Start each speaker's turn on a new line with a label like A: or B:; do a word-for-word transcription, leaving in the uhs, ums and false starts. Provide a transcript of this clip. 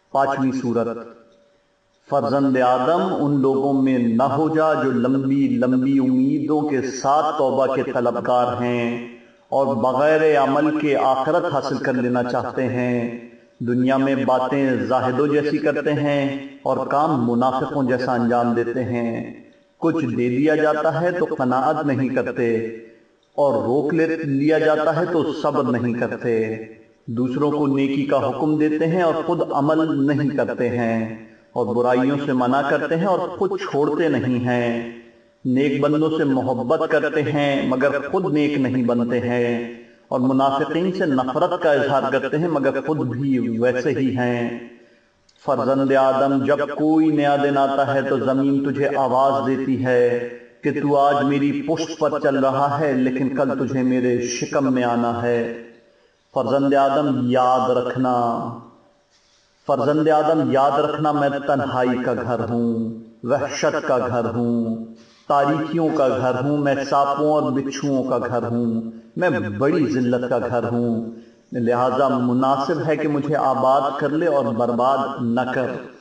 A: پانچویں سورت۔ فرزند آدم ان لوگوں میں نہ ہو جا جو لمبی لمبی امیدوں کے ساتھ توبہ کے طلبگار ہیں اور بغیر عمل کے آخرت حاصل کر لینا چاہتے ہیں۔ دنیا میں باتیں زاہدوں جیسی کرتے ہیں اور کام منافقوں جیسا انجام دیتے ہیں۔ کچھ دے دیا جاتا ہے تو قناعت نہیں کرتے، اور روک لیا جاتا ہے تو صبر نہیں کرتے۔ دوسروں کو نیکی کا حکم دیتے ہیں اور خود عمل نہیں کرتے ہیں، اور برائیوں سے منع کرتے ہیں اور خود چھوڑتے نہیں ہیں۔ نیک بندوں سے محبت کرتے ہیں مگر خود نیک نہیں بنتے ہیں، اور منافقین سے نفرت کا اظہار کرتے ہیں مگر خود بھی ویسے ہی ہیں۔ فرزند آدم جب کوئی نیا دن آتا ہے تو زمین تجھے آواز دیتی ہے کہ تو آج میری پشت پر چل رہا ہے، لیکن کل تجھے میرے شکم میں آنا ہے۔ فرزند آدم یاد رکھنا فرزند آدم یاد رکھنا میں تنہائی کا گھر ہوں، وحشت کا گھر ہوں، تاریکیوں کا گھر ہوں، میں سانپوں اور بچھوؤں کا گھر ہوں، میں بڑی ذلت کا گھر ہوں، لہذا مناسب ہے کہ مجھے آباد کر لے اور برباد نہ کر۔